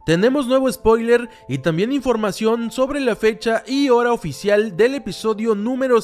Tenemos nuevo spoiler y también información sobre la fecha y hora oficial del episodio número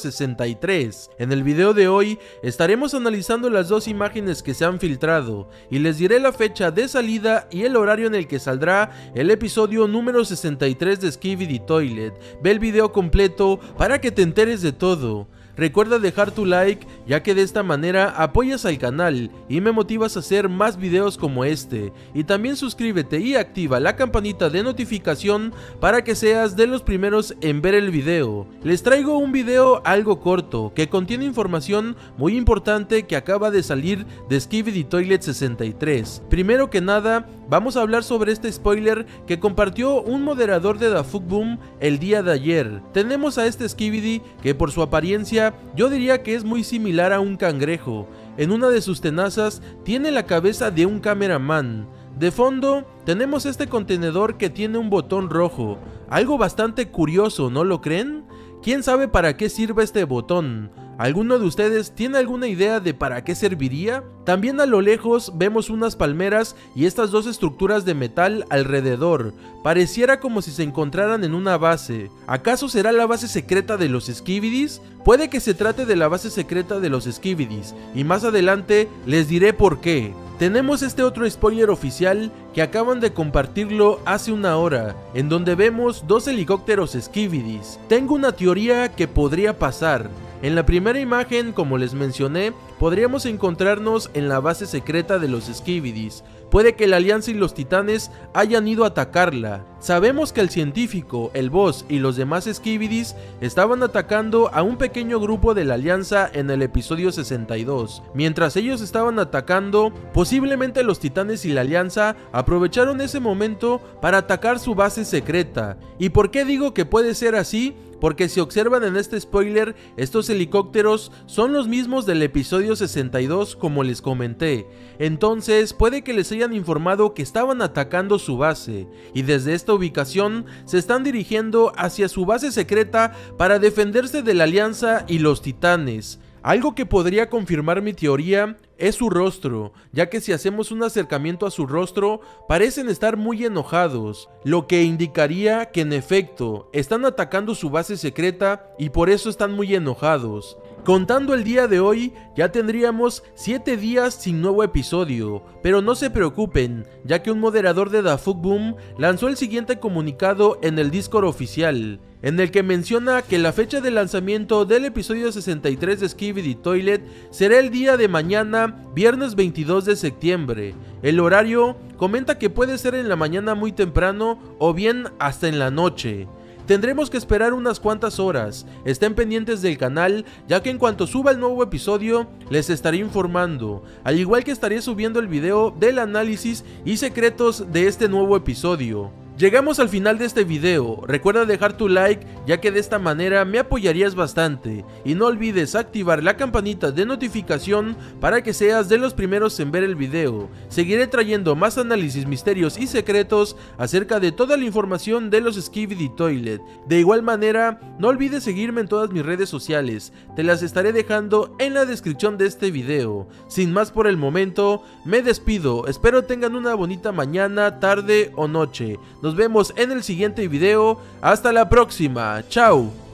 63. En el video de hoy estaremos analizando las dos imágenes que se han filtrado y les diré la fecha de salida y el horario en el que saldrá el episodio número 63 de Skibidi Toilet. Ve el video completo para que te enteres de todo. Recuerda dejar tu like, ya que de esta manera apoyas al canal y me motivas a hacer más videos como este. Y también suscríbete y activa la campanita de notificación para que seas de los primeros en ver el video. Les traigo un video algo corto que contiene información muy importante que acaba de salir de Skibidi Toilet 63. Primero que nada, vamos a hablar sobre este spoiler que compartió un moderador de DaFuqBoom el día de ayer. Tenemos a este Skibidi que por su apariencia yo diría que es muy similar a un cangrejo. En una de sus tenazas tiene la cabeza de un cameraman. De fondo tenemos este contenedor que tiene un botón rojo. Algo bastante curioso, ¿no lo creen? ¿Quién sabe para qué sirve este botón? ¿Alguno de ustedes tiene alguna idea de para qué serviría? También a lo lejos vemos unas palmeras y estas dos estructuras de metal alrededor. Pareciera como si se encontraran en una base. ¿Acaso será la base secreta de los Skibidis? Puede que se trate de la base secreta de los Skibidis, y más adelante les diré por qué. Tenemos este otro spoiler oficial que acaban de compartirlo hace una hora, en donde vemos dos helicópteros Skibidis. Tengo una teoría que podría pasar. En la primera imagen, como les mencioné, podríamos encontrarnos en la base secreta de los Skibidis. Puede que la Alianza y los Titanes hayan ido a atacarla. Sabemos que el científico, el boss y los demás Skibidis estaban atacando a un pequeño grupo de la Alianza en el episodio 62. Mientras ellos estaban atacando, posiblemente los Titanes y la Alianza aprovecharon ese momento para atacar su base secreta. ¿Y por qué digo que puede ser así? Porque si observan en este spoiler, estos helicópteros son los mismos del episodio 62 como les comenté. Entonces puede que les hayan informado que estaban atacando su base, y desde esta ubicación se están dirigiendo hacia su base secreta para defenderse de la Alianza y los Titanes. Algo que podría confirmar mi teoría es su rostro, ya que si hacemos un acercamiento a su rostro, parecen estar muy enojados, lo que indicaría que en efecto están atacando su base secreta y por eso están muy enojados. Contando el día de hoy, ya tendríamos 7 días sin nuevo episodio, pero no se preocupen, ya que un moderador de DaFuqBoom lanzó el siguiente comunicado en el Discord oficial, en el que menciona que la fecha de lanzamiento del episodio 63 de Skibidi Toilet será el día de mañana, viernes 22 de septiembre. El horario comenta que puede ser en la mañana muy temprano o bien hasta en la noche. Tendremos que esperar unas cuantas horas. Estén pendientes del canal, ya que en cuanto suba el nuevo episodio les estaré informando, al igual que estaré subiendo el video del análisis y secretos de este nuevo episodio. Llegamos al final de este video. Recuerda dejar tu like, ya que de esta manera me apoyarías bastante, y no olvides activar la campanita de notificación para que seas de los primeros en ver el video. Seguiré trayendo más análisis, misterios y secretos acerca de toda la información de los Skibidi Toilet. De igual manera, no olvides seguirme en todas mis redes sociales, te las estaré dejando en la descripción de este video. Sin más por el momento, me despido, espero tengan una bonita mañana, tarde o noche. Nos vemos en el siguiente video, hasta la próxima, chao.